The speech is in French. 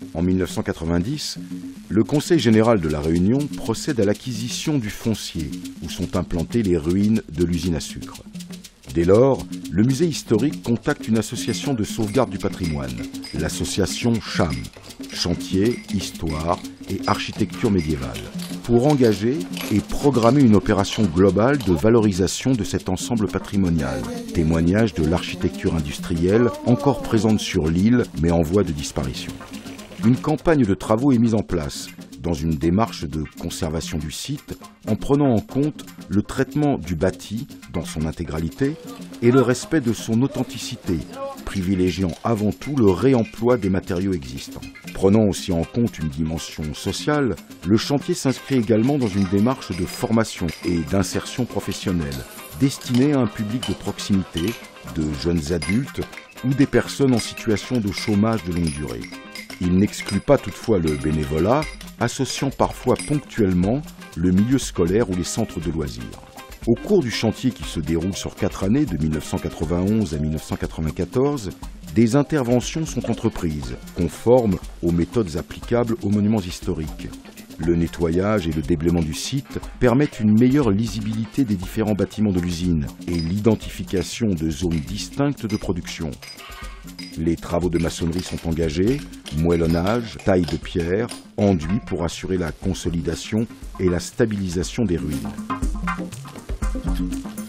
En 1990, le Conseil général de la Réunion procède à l'acquisition du foncier où sont implantées les ruines de l'usine à sucre. Dès lors, le musée historique contacte une association de sauvegarde du patrimoine, l'association CHAM, Chantier, Histoire et Architecture médiévale, pour engager et programmer une opération globale de valorisation de cet ensemble patrimonial, témoignage de l'architecture industrielle encore présente sur l'île mais en voie de disparition. Une campagne de travaux est mise en place dans une démarche de conservation du site en prenant en compte le traitement du bâti dans son intégralité et le respect de son authenticité, privilégiant avant tout le réemploi des matériaux existants. Prenant aussi en compte une dimension sociale, le chantier s'inscrit également dans une démarche de formation et d'insertion professionnelle destinée à un public de proximité, de jeunes adultes ou des personnes en situation de chômage de longue durée. Il n'exclut pas toutefois le bénévolat, associant parfois ponctuellement le milieu scolaire ou les centres de loisirs. Au cours du chantier qui se déroule sur 4 années, de 1991 à 1994, des interventions sont entreprises, conformes aux méthodes applicables aux monuments historiques. Le nettoyage et le déblaiement du site permettent une meilleure lisibilité des différents bâtiments de l'usine et l'identification de zones distinctes de production. Les travaux de maçonnerie sont engagés, moellonnage, taille de pierre, enduit pour assurer la consolidation et la stabilisation des ruines.